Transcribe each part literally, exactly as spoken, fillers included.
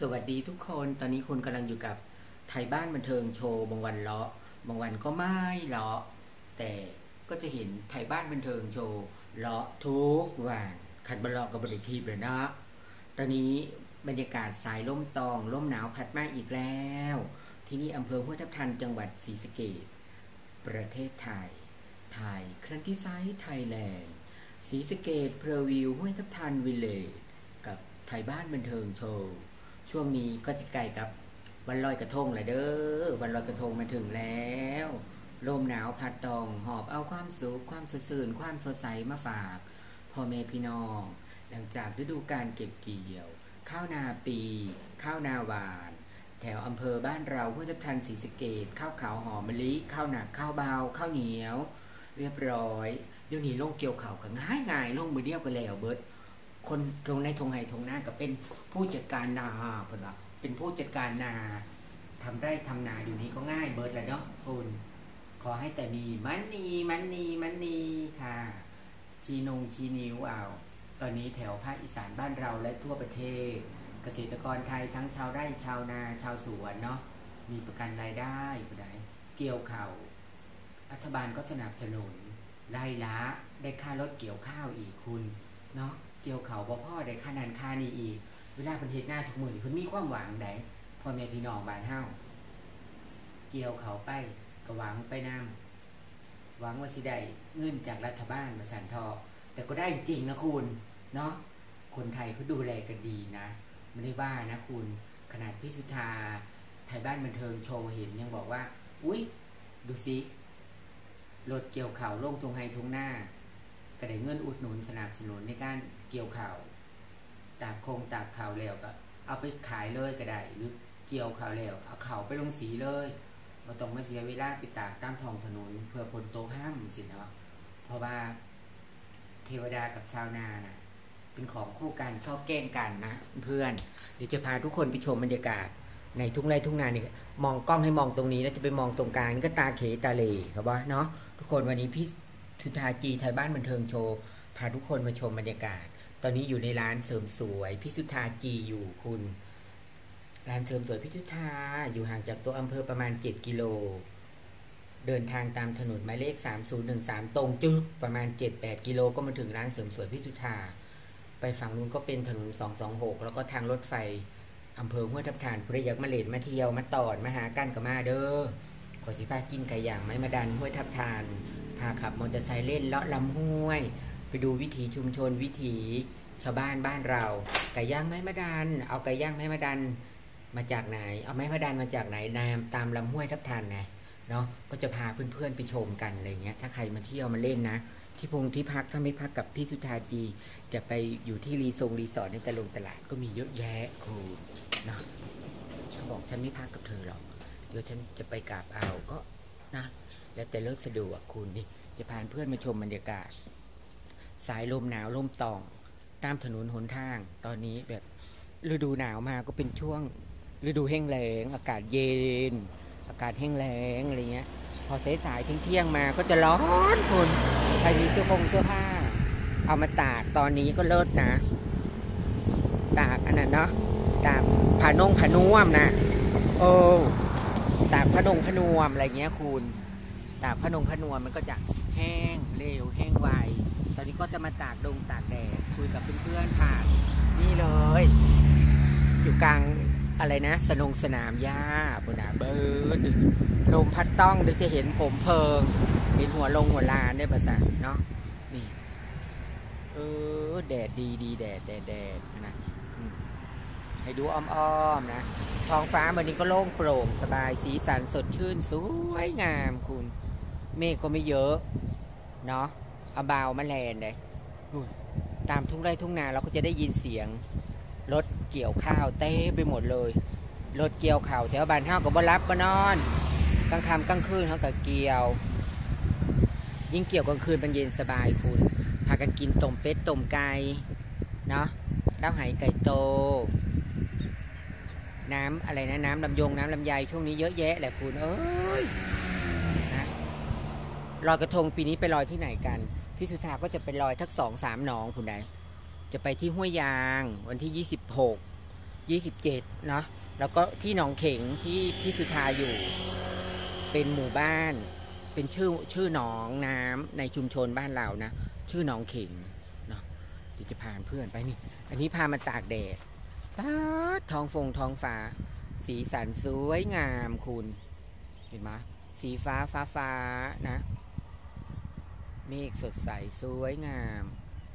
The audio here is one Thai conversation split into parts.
วัสดีทุกคนตอนนี้คุณกำลังอยู่กับไทยบ้านบันเทิงโชว์บางวันเลาะบางวันก็ไม่เลาะแต่ก็จะเห็นไทยบ้านบันเทิงโชว์เลาะทุกวันขันบเลาะกับบริทีเลยนะตอนนี้บรรยากาศสายล่มตองล่มหนาวพัดมาอีกแล้วที่นี่อำเภอห้วยทับทันจังหวัดศรีสะเกษประเทศไทยไทยครั้งที่ไซส์ไทยแลนด์ศรีสะเกษเพลวิวห้วยทับทันวิลเลจกับไทยบ้านบันเทิงโชว์ช่วงนี้ก็จะใกล้กับวันลอยกระทงเลยเด้อวันลอยกระทงมาถึงแล้วลมหนาวพัดตองหอบเอาความสุขความสดชื่นความสดใสมาฝากพ่อแม่พี่น้องหลังจากฤดูการเก็บเกี่ยวข้าวนาปีข้าวนาหวานแถวอำเภอบ้านเราห้วยทับทันศรีสะเกษข้าวขาวหอมมะลิข้าวหนักข้าวเบาข้าวเหนียวเรียบร้อยเดี๋ยวนี้ลงเกี่ยวเข่าก็ง่ายง่ายลงมือเดียวก็แล้วเบิดคนตรงในทงไห้ทงหน้าก็เป็นผู้จัดการนาเพิ่นว่าเป็นผู้จัดการนาทำไร่ทำนาอยู่นี้ก็ง่ายเบิดแล้วเนาะคุณขอให้แต่มีมันนีมันนีมันนีค่ะชีนงชีนิวเอาตอนนี้แถวภาคอีสานบ้านเราและทั่วประเทศเกษตรกรไทยทั้งชาวไร่ชาวนาชาวสวนเนาะมีประกันรายได้ผู้ใดเกี่ยวข้าวรัฐบาลก็สนับสนุนไร่ละได้ค่ารถเกี่ยวข้าวอีกคุณเนาะเกี่ยวเขาบ่พ่อได้ค่านันค่านี้อีกเวลาเป็นเหตุหน้าทุกมือเพิ่นมีความหวังใดพ่อแม่พี่น้องบ้านเฮาเกี่ยวเขาไปก็หวังไปนำหวังว่าสิได้เงินจากรัฐบาลมาสั่นทอแต่ก็ได้จริงนะคุณเนาะคนไทยเขาดูแลกันดีนะไม่ได้ว่านะคุณขนาดพี่สุธาไทยบ้านบันเทิงโชว์เห็นยังบอกว่าอุ๊ยดูสิรถเกี่ยวเขาลงตรงไฮทงหน้าก็ได้เงินอุดหนุนสนับสนุนในการเกี่ยวข่าวตากโคงตากข่าวแล้วก็เอาไปขายเลยก็ได้หรือเกี่ยวข่าวแล้วเอาข่าวไปลงสีเลยมาต้องมาเสียเวลาไปตากตามท้องถนนเพื่อผลโตห้ามสิเนาะเพราะว่าเทวดากับชาวนานะเป็นของคู่กันชอบแกล้งกันนะเพื่อนเดี๋ยวจะพาทุกคนไปชมบรรยากาศในทุ่งไร่ทุ่งนานี่มองกล้องให้มองตรงนี้แล้วจะไปมองตรงกลางนี่ก็ตาเขตาเลครับว่าเนาะทุกคนวันนี้พี่สุธาจีไทยบ้านบันเทิงโชว์พาทุกคนมาชมบรรยากาศตอนนี้อยู่ในร้านเสริมสวยพี่สุธาจีอยู่คุณร้านเสริมสวยพี่สุธาอยู่ห่างจากตัวอำเภอประมาณเจ็ดกิโลเดินทางตามถนนหมายเลขสามศูนย์หนึ่งสามตรงจึ๊กประมาณ เจ็ดแปด กิโลก็มาถึงร้านเสริมสวยพี่สุธาไปฝั่งนู้นก็เป็นถนนสองสองหกแล้วก็ทางรถไฟอำเภอห้วยทับทันผู้ใดอยากมาเล่นมาเที่ยวมาตอดมาหากันก็มาเด้อขอสิพากินไก่ย่างไม้มาดันห้วยทับทันพาขับมอเตอร์ไซค์เล่นเลาะลำห้วยไปดูวิถีชุมชนวิถีชาวบ้านบ้านเราไก่ย่างไม้มาดันเอาไก่ย่างไม้มาดันมาจากไหนเอาไม้มาดันมาจากไหนนามตามลำห้วยทับทันไงเนาะก็จะพาเพื่อนๆไปชมกันอะไรเงี้ยถ้าใครมาเที่ยวมาเล่นนะที่พงที่พักถ้าไม่พักกับพี่สุธาจีจะไปอยู่ที่รีสอร์ทรีสอร์ทในตลงตลาดก็มีเยอะแยะคุณเนาะเขาบอกฉันไม่พักกับเธอหรอกเดี๋ยวฉันจะไปกราบเอาก็นะแล้วแต่เลิกสะดวกคุณนี่จะพาเพื่อนมาชมบรรยากาศสายลมหนาวลมตองตามถนนหนทางตอนนี้แบบฤดูหนาวมาก็เป็นช่วงฤดูแห้งแล้งอากาศเย็นอากาศแห้งแล้งอะไรเงี้ยพอสายๆเที่ยงมาก็จะร้อนคุณใครมีเสื้อผงเสื้อผ้าเอามาตากตอนนี้ก็เลิศนะตากอันนั้นเนาะตากผ้านงผ้านวมนะโอ้ตากผ้านงผ้านวมอะไรเงี้ยคุณตากผ้านงผ้านวมมันก็จะแห้งเร็วแห้งไวตอนนี้ก็จะมาตากดงตากแดดคุยกับเพื่อนๆผ่านนี่เลยอยู่กลางอะไรนะสนงสนามหญ้าบนดาเบิร์ดลมพัดต้องเดี๋ยวจะเห็นผมเพิงเห็นหัวลงหัวลานได้ภาษาเนาะนี่เออแดดดีดีแดดแดดแดดนะให้ดูอ้อมๆนะท้องฟ้าวันนี้ก็โล่งโปร่งสบายสีสันสดชื่นสวยงามคุณเมฆก็ไม่เยอะเนาะเอาเบามาแลนเลยตามทุ่งไร่ทุ่งนาเราก็จะได้ยินเสียงรถเกี่ยวข้าวเต้ไปหมดเลยรถเกี่ยวข้าวแถวบ้านเฮาก็บ่รับบ่นอนกลางค่ำกลางคืนเขาก็เกี่ยวยิ่งเกี่ยวกลางคืนมันเย็นสบายคุณพากันกินต้มเป็ดต้มไก่เนาะแล้วไหไก่โตน้ำอะไรนะน้ำลำยงน้ำลำไยช่วงนี้เยอะแยะแหละคุณเอ้ยนะลอยกระทงปีนี้ไปลอยที่ไหนกันพี่สุธาก็จะไปลอยทักสองสามหนองคุณใดจะไปที่ห้วยยางวันที่ยี่สิบหกยี่สิบเจ็ดเนาะแล้วก็ที่หนองเข็งที่พี่สุธาอยู่เป็นหมู่บ้านเป็นชื่อชื่อหนองน้ำในชุมชนบ้านเรานะชื่อหนองเข็งเนาะเดี๋ยวจะพาเพื่อนไปนี่อันนี้พามาตากแดดฟ้าท้องฟงท้องฟ้าสีสันสวยงามคุณเห็นไหมสีฟ้าฟ้าฟ้านะเมฆสดใสสวยงาม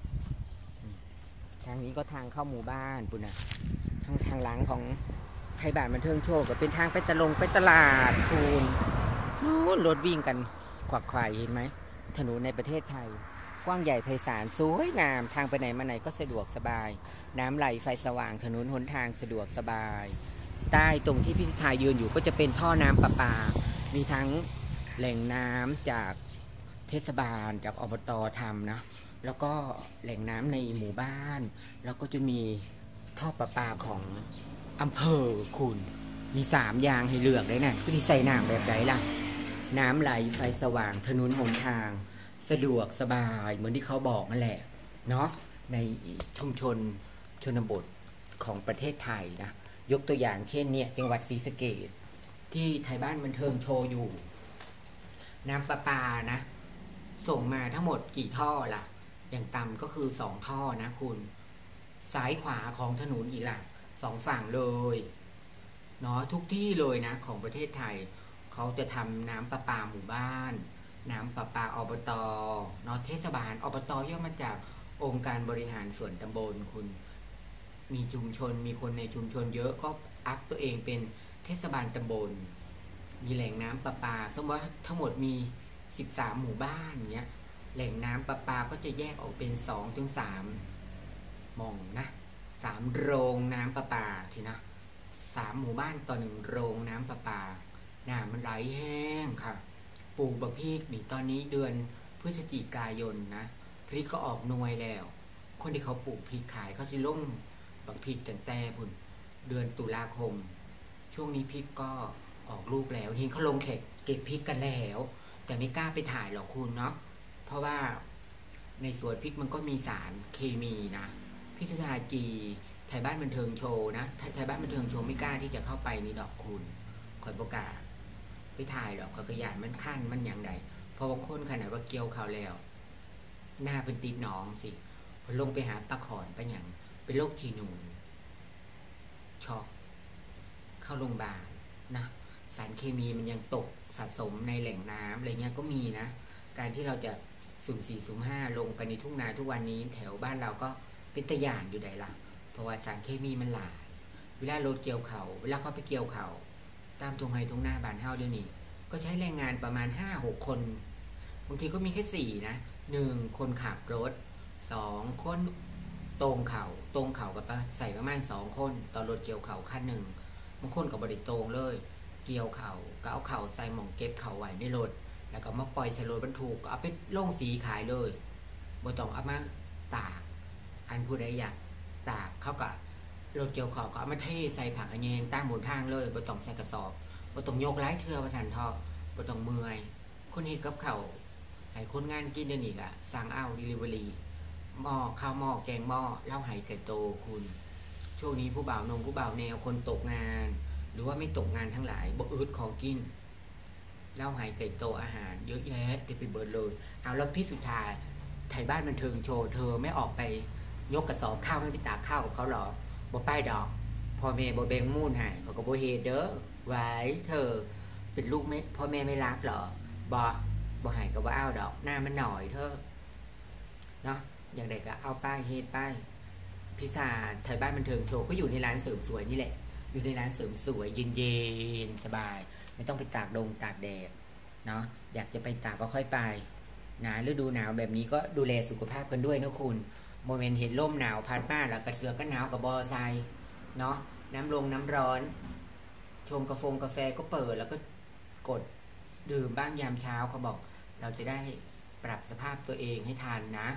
ทางนี้ก็ทางเข้าหมู่บ้านปุ่นนะทางทางหลังของไทยบ้านบันเทิงโชว์ก็เป็นทางไปตะลงไปตลาดคุณนู้นรถวิ่งกันขวักไขว่เห็นไหมถนนในประเทศไทยกว้างใหญ่ไพศาลสวยงามทางไปไหนมาไหนก็สะดวกสบายน้ำไหลไฟสว่างถนนหนทางสะดวกสบายใต้ตรงที่พี่ชายยืนอยู่ก็จะเป็นท่อน้ำประปามีทั้งแหล่งน้ำจากเทศบาลจากอบต.ทำนะแล้วก็แหล่งน้ำในหมู่บ้านแล้วก็จะมีท่อประปาของอำเภอคุณมีสามอย่างให้เลือกเลยนะที่ใส่น้ำแบบไหนล่ะน้ำไหลไฟสว่างถนนหนทางสะดวกสบายเหมือนที่เขาบอกนั่นแหละเนาะในชุมชนชนบทของประเทศไทยนะยกตัวอย่างเช่นเนี่ยจังหวัดศรีสะเกษที่ไทยบ้านบันเทิงโชว์อยู่น้ำประปานะส่งมาทั้งหมดกี่ท่อล่ะอย่างต่ำก็คือสองท่อนะคุณซ้ายขวาของถนนอีกล่ะสองฝั่งเลยเนาะทุกที่เลยนะของประเทศไทยเขาจะทำน้ำประปาหมู่บ้านน้ำประปาอบต.เนาะเทศบาลอบต.ย่อมาจากองค์การบริหารส่วนตำบลคุณมีชุมชนมีคนในชุมชนเยอะก็อัพตัวเองเป็นเทศบาลตำบลมีแหล่งน้ำประปาสมมติว่าทั้งหมดมีสิบสามหมู่บ้านเนี้ยแหล่งน้ำประปาก็จะแยกออกเป็นสองถึงสามมองนะสามโรงน้ำประปาทีนะสามหมู่บ้านต่อหนึ่งโรงน้ำประปาน้ำมันไหลแห้งค่ะปลูกบักพริกนี่ตอนนี้เดือนพฤศจิกายนนะพริกก็ออกหน่วยแล้วคนที่เขาปลูกพริกขายเขาจะลงบักพริกตั้งแต่พุ่นเดือนตุลาคมช่วงนี้พริกก็ออกลูกแล้วทีเขาลงแขกเก็บพริกกันแล้วแต่ไม่กล้าไปถ่ายหรอกคุณเนาะเพราะว่าในสวนพริกมันก็มีสารเคมีนะพิธาจีไทยบ้านบันเทิงโชว์นะไทยบ้านบันเทิงโชว์ไม่กล้าที่จะเข้าไปนี่ดอกคุณคอยประกาศไปถ่ายหรอกกระยานมันขั้นมันอย่างใดพอบางคนขนาดว่าเกี่ยวเขาแล้วหน้าเป็นติดหนองสิพอลงไปหาปลาขอนไปอย่างเป็นโรคจีนูนช็อกเข้าโรงพยาบาลนะสารเคมีมันยังตกสะสมในแหล่งน้ำอะไรเงี้ยก็มีนะการที่เราจะสุ่มสี่สุ่มห้าลงไปในทุ่งนาทุกวันนี้แถวบ้านเราก็เป็นตะยานอยู่ใดล่ะเพราะว่าสารเคมีมันหลายเวลารถเกี่ยวเขาเวลาเขาไปเกี่ยวเขาตามทุ่งไร่ทุ่งนาบ้านเฮาเดี๋ยวนี้ก็ใช้แรงงานประมาณห้าหกคนบางทีก็มีแค่สี่นะหนึ่งคนขับรถสองคนตรงเขาตรงเขากับปะใส่ประมาณสองคนต่อรถเกี่ยวเขาคันหนึ่งบางคนกับบริตรงเลยเกี่ยวเขาก็เอาเข่าใส่หม่องเก็บเข่าไว้ในรถแล้วก็มาปล่อยใส่รถบรรทุกก็เอาไปลงสีขายเลยบ่ต้องเอามาตากอันผู้ใดอยากตากเขาก็รถเกี่ยวเขาก็เอามาเทใส่ผักอันเยงตั้งบนทางเลยบ่ต้องใส่กระสอบบ่ต้องยกไล่เทือประสันทอบ่ต้องเมื่อยคนเฮ็ดกับเขาให้คนงานกินเดี๋ยวนี้ก็สั่งเอา delivery หม้อข้าวหม้อแกงหม้อเหล้าไหไก่โตคุณช่วงนี้ผู้บ่าวนงผู้บ่าวแนวคนตกงานหรือว่าไม่ตกงานทั้งหลายบ่อึดของกินเหล้าไหไก่โตอาหารเยอะแยะเต็มไปหมดเลยเอาแล้วพี่สุธาไทยบ้านบันเทิงโชว์เธอไม่ออกไปยกกระสอบข้าวไม่ไปตากข้าวกับเขาหรอบ่ป้ายดอกพ่อแม่บ่แบ่งมูลให้เขาก็บ่เฮ็ดเด้อไว้เธอเป็นลูกไม่พ่อแม่ไม่รักหรอบ่บ่ให้ก็บ่เอาดอกหน้ามันหน่อยเธอเนาะอย่างใดก็เอาป้ายเฮ็ดป้ายพิซาไทยบ้านบันเทิงโชว์ก็อยู่ในร้านเสริมสวยนี่แหละอยู่ในร้านเสริมสวยเย็นๆสบายไม่ต้องไปตากดงตากแดดเนาะอยากจะไปตากก็ค่อยไปนะฤดูหนาวแบบนี้ก็ดูแลสุขภาพกันด้วยนะคุณโมเมนต์เห็นร่มหนาวพัดมาแล้วกระเสือก็หนาวกับบอไซเนาะน้ำลงน้ำร้อนชงกาแฟกาแฟก็เปิดแล้วก็กดดื่มบ้างยามเช้าเขาบอกเราจะได้ปรับสภาพตัวเองให้ทันนะ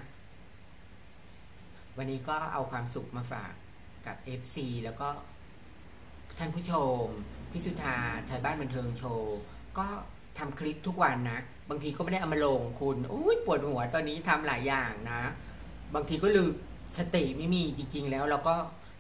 วันนี้ก็เอาความสุขมาฝากกับ เอฟ ซี แล้วก็ท่านผู้ชมพี่สุธาไทยบ้านบันเทิงโชว์ก็ทำคลิปทุกวันนะบางทีก็ไม่ได้เอามาลงคุณอุ้ยปวดหัวตอนนี้ทำหลายอย่างนะบางทีก็ลืมสติไม่มีจริงๆแล้วเราก็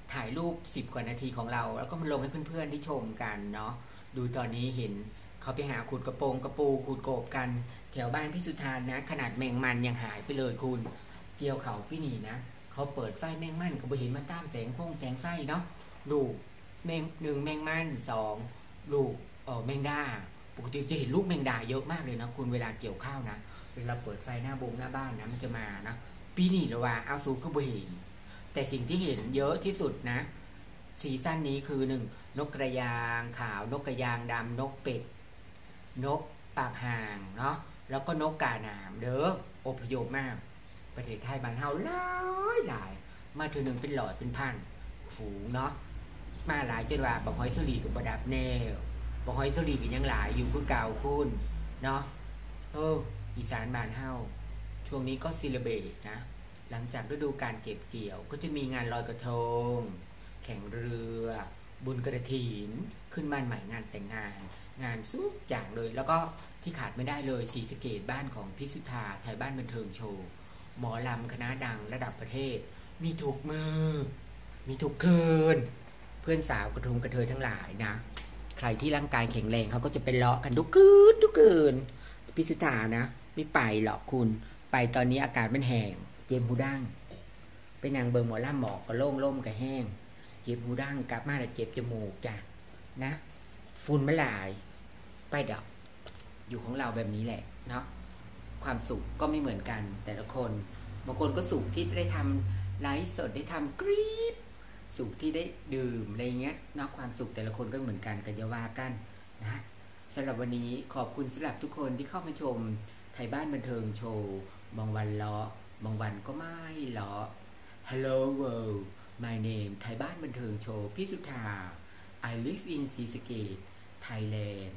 ถ่ายรูปสิบกว่านาทีของเราแล้วก็มาลงให้เพื่อนๆที่ชมกันเนาะดูตอนนี้เห็นเขาไปหาขุดกระโปรงกระปูขุดโกบกันแถวบ้านพี่สุธานนะขนาดแมงมันยังหายไปเลยคุณเกี่ยวเขาพี่นี่นะเขาเปิดไฟแมงมันก็บ่เห็นมาตามแสงพงแสงไฟเนาะลูกแมงหนึ่งแมงมันสองลูกเออแมงดาปกติจะเห็นลูกแมงดาเยอะมากเลยนะคุณเวลาเกี่ยวข้าวนะเวลาเปิดไฟหน้าบงหน้าบ้านนะมันจะมานะปีนี้หรือว่าเอาซูก็บ่เห็นแต่สิ่งที่เห็นเยอะที่สุดนะซีซั่นนี้คือหนึ่งนกกระยางขาวนกกระยางดำนกเป็ดนกปากห่างเนาะแล้วก็นกกาหนามเด้ออพยพมากประเทศไทยบ้านเฮาหลายหลายมาถึงหนึ่งเป็นหลอดเป็นพันฝูงเนาะมาหลายจนว่าบักหอยสลีกับประดับแนวบักหอยสลีก็ยังหลายอยู่คือเก่าคุณเนาะเอออีสานบ้านเฮาช่วงนี้ก็ซิลเบตนะหลังจากฤดูการเก็บเกี่ยวก็จะมีงานลอยกระทงแข่งเรือบุญกระถินขึ้นบ้านใหม่งานแต่งงานงานสุกอย่างเลยแล้วก็ที่ขาดไม่ได้เลยศรีสะเกษบ้านของพิสุธาไทยบ้านบันเทิงโชว์หมอลำคณะดังระดับประเทศมีทุกมือมีทุกคืนเพื่อนสาวกระทุงกระเทยทั้งหลายนะใครที่ร่างกายแข็งแรงเขาก็จะไปเลาะกันทุกคืนทุกคืนพิสุธานะไม่ไปหรอกคุณไปตอนนี้อากาศมันแห้งเจ็บหูดั้งไปนางเบิงหมอล่ำหมอกก็โล่งล่มก็แห้งเจ็บหูดั้งกลับมาแล้วเจ็บจมูกจ้ะนะฝุ่นไม่หลายไปดอกอยู่ของเราแบบนี้แหละเนาะความสุขก็ไม่เหมือนกันแต่ละคนบางคนก็สุขที่ได้ทำไลฟ์สดได้ทำกรี๊ดสุขที่ได้ดื่มอะไรเงี้ยเนาะความสุขแต่ละคนก็เหมือนกันกันจะว่ากันนะสำหรับวันนี้ขอบคุณสำหรับทุกคนที่เข้ามาชมไทยบ้านบันเทิงโชว์บางวันล้อบางวันก็ไม่ล้อ Hello world my name ไทยบ้านบันเทิงโชว์พิสุธา I live in ศรีสะเกษ Thailand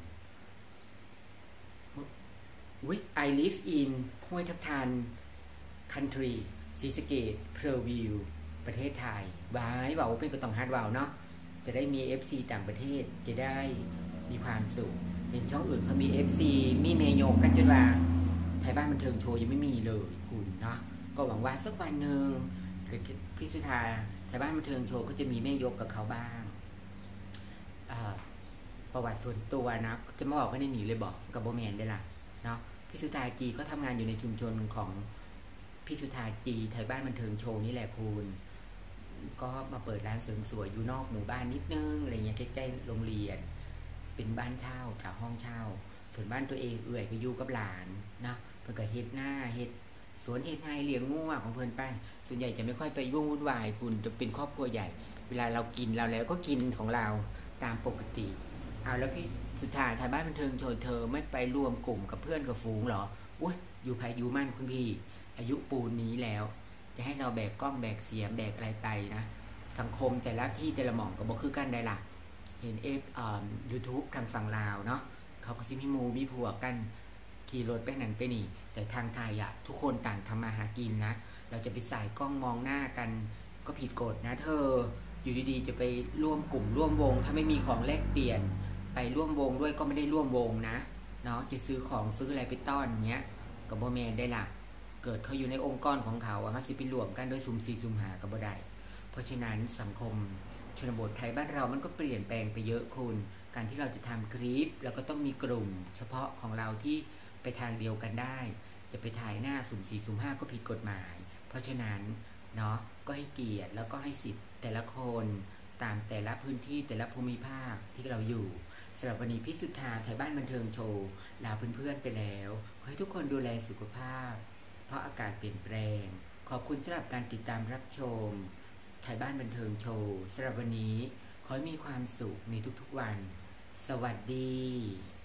I live in ห้วยทับทัน country ศรีสะเกษ Preview ประเทศไทยบายบอกว่าเป็นกระต่องฮาร์ดวาวเนาะจะได้มี เอฟ ซี ต่างประเทศจะได้มีความสุขเป็นช่องอื่นเขามี เอฟ ซี มีเมโยกันจนว่าไทยบ้านบันเทิงโชว์ยังไม่มีเลยคุณเนาะก็หวังว่าสักวันหนึ่งพี่สุธาไทยบ้านบันเทิงโชว์ก็จะมีแม่ยกกับเขาบ้างประวัติส่วนตัวนะจะมาบอกว่าได้หนีเลยบอกกับโบแมนได้ละเนาะพี่สุธาจีก็ทำงานอยู่ในชุมชนของพี่สุธาจีไทยบ้านบันเทิงโชว์นี่แหละคุณก็มาเปิดร้านเสริมสวยอยู่นอกหมู่บ้านนิดนึงอะไรเงี้ยใกล้ๆโรงเรียนเป็นบ้านเช่ากับห้องเช่าส่วนบ้านตัวเองเอื่อยก็อยู่กับหลานนะเพื่อกับเฮ็ดหน้าเฮ็ดสวนเฮ็ดไฮเลี้ยงงูของเพื่อนไปส่วนใหญ่จะไม่ค่อยไปยุ่งวุ่นวายคุณจะเป็นครอบครัวใหญ่เวลาเรากินเราแล้วก็กินของเราตามปกติเอาแล้วพี่สุธาไทยบ้านบันเทิงโชว์เธอไม่ไปรวมกลุ่มกับเพื่อนกับฝูงหรออุ้ยอยู่ภายอยู่มั่นคุณพี่อายุปูนนี้แล้วจะให้เราแบกกล้องแบกเสียมแบกอะไรไปนะสังคมแต่ละที่แต่ละหม่องก็บอกคือกันได้ล่ะเห็นเอฟอ่ายูทูบทางฝั่งลาวเนาะเขาก็ซิมีมูมีผัวกันขี่รถไปนั่นไปนี่แต่ทางไทยอ่ะทุกคนต่างทำมาหากินนะเราจะไปใส่กล้องมองหน้ากันก็ผิดกฎนะเธออยู่ดีๆจะไปร่วมกลุ่มร่วมวงถ้าไม่มีของแลกเปลี่ยนไปร่วมวงด้วยก็ไม่ได้ร่วมวงนะเนาะจะซื้อของซื้ออะไรไปต้อนเงี้ยกับโบแมนได้ล่ะเกิดเขาอยู่ในองค์กรของเขาอะสิไปรวมกันโดยซุ่มซีซุ่มหากับบ่ได้เพราะฉะนั้นสังคมชนบทไทยบ้านเรามันก็เปลี่ยนแปลงไปเยอะคุณการที่เราจะทำคลิปแล้วก็ต้องมีกลุ่มเฉพาะของเราที่ไปทางเดียวกันได้จะไปถ่ายหน้าสุ่มสี่สุ่มห้าก็ผิดกฎหมายเพราะฉะนั้นเนาะก็ให้เกียรติแล้วก็ให้สิทธิ์แต่ละคนตามแต่ละพื้นที่แต่ละภูมิภาคที่เราอยู่สำหรับวันนี้พี่สุธาไทยบ้านบันเทิงโชว์ลาเพื่อนๆไปแล้วขอให้ทุกคนดูแลสุขภาพเพราะอากาศเปลี่ยนแปลงขอบคุณสำหรับการติดตามรับชมไทยบ้านบันเทิงโชว์สำหรับวันนี้ขอให้มีความสุขในทุกๆวันสวัสดี